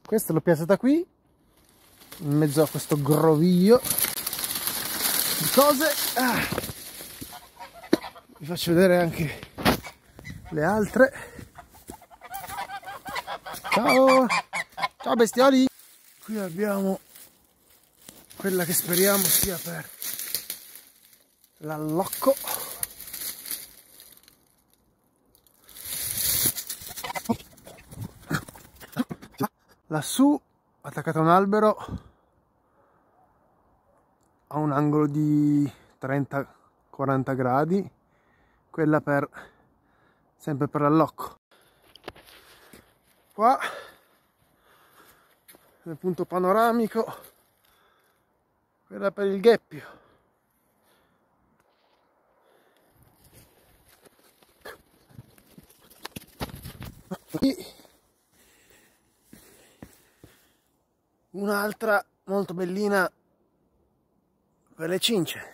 Questa l'ho piazzata qui, in mezzo a questo groviglio di cose. Vi faccio vedere anche le altre. Ciao! Ciao bestioli! Qui abbiamo quella che speriamo sia per l'allocco. Lassù, attaccata a un albero, a un angolo di 30-40 gradi, quella sempre per l'allocco. Qua, nel punto panoramico, quella per il gheppio. Qui un'altra molto bellina per le cince.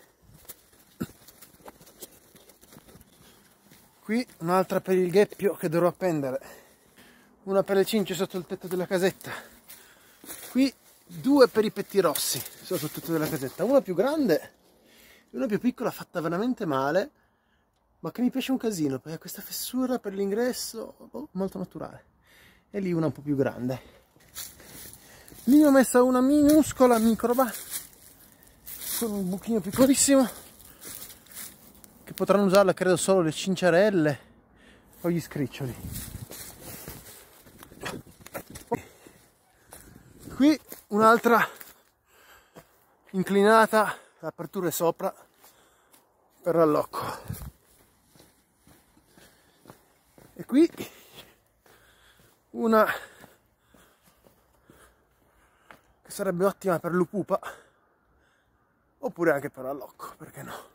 Qui un'altra per il gheppio che dovrò appendere. Una per le cince sotto il tetto della casetta. Qui due per i pettirossi sotto il tetto della casetta. Una più grande e una più piccola, fatta veramente male, ma che mi piace un casino perché ha questa fessura per l'ingresso molto naturale. E lì una un po' più grande. Lì ho messa una minuscola microba con un buchino piccolissimo che potranno usarla credo solo le cinciarelle o gli scriccioli. Qui un'altra inclinata, l'apertura è sopra per l'allocco. E qui una che sarebbe ottima per l'upupa oppure anche per l'allocco, perché no?